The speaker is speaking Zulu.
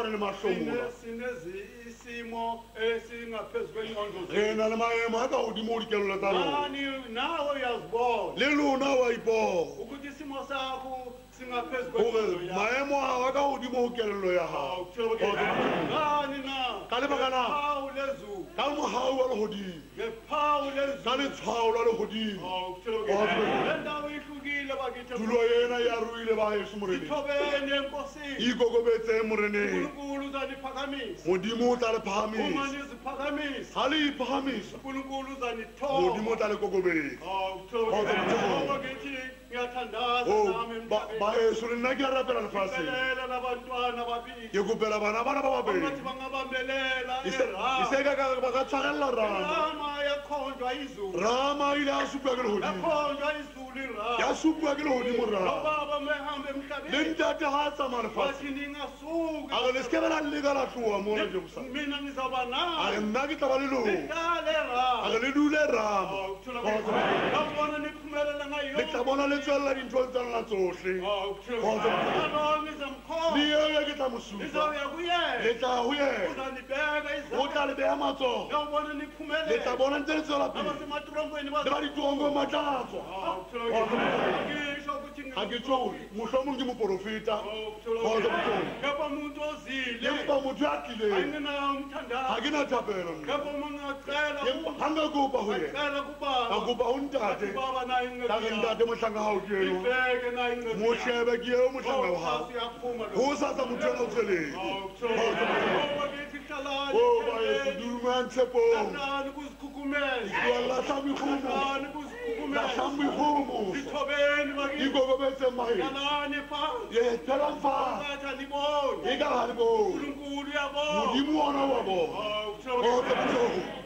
fane le mahlomola Sinesimo esingaphezu kwengqondo re na le maemo a ka godimo go dikelelo tsa rona Nani nawe uyazibona le lona wa ipona ukuthi isimo sakho singaphezu gore kwengqondo yakho. maemo a ka godimo go kelelo ya gago Ngani na? Ka lebaka la- Ngephawu lezulu. ka mogau wa legodimo Ngephawu ka lezulu. letshwao la legodimo Le ndawo ihlukile bakithi. tulo ena ya ruile ba yesu moreneng Ithobeni enkosini. ikokobetse moreneng uNkulunkulu uzaniphakamisa. modimo o tla le Uma phagamisa niziphakamisa. ga le iphagamisa uNkulunkulu modimo uzanithoba. o tla le kokobetsa Bakithi ngiyathandaza o nami emhlabeni. ba yesu le nna ke a rapela lefatsheng Belela labantwana babili. ke kopela bana ba babedi Bathi bangabambelela iseka ba ka tshwagelela rama Rama yakhonjwa izulu. rama ile a supiwa ke legodimo Yakhonjwa izulu irama. ya supiwa ke legodimo rama Baba mehambe le emhlabeni. ntate ga a tsamaya lefatshe Bathi ningasuki. a re le seke bela leka la tloa mo la jerusalem Mina ngizaba a re nawe. nna ke tla ba le lona Nihlale a rama. re le dule rama Babona niphumelela ngayo. le tla bona le tswelela dinthong tsa lona tsotlhe le eo ke tla mo supa Nizawuya kuyena. le tla go yena Uzanibeka o izandla. tla le beya matsogo Ngiyawubona le niphumelela. tla bona ntse le tswela pele Abasematrongweni le ba ditongo matlatswa ngisho ukuthi ga ke tso mohlomong ke moporofeta ngapha umuntu ozile empa motho a tlileng anginamthandazo ga ke na thapelo ngapha uma ngacela ga nka kopa go yena acela ka kubaba kopa go ntate baba naye ka re ntate motlhanga ga o ke eno ibeke naye incwadi mo shebe ke eo motlhanga wa gago siyaphuma go sa tsa motho ena o tsweleng bakithi hlalani o ba yesu durumang tshepong hlalani kuzikhukhumeza latlha boikgomo hlalani kuzikhukhumeza latlhang boikgomo ithobeni bakithi ikokobetseng magetsi hlalani phansi yethelang fa Ngathi aliboni e ka ga le bone uNkulunkulu uyabona modimo ona wa bona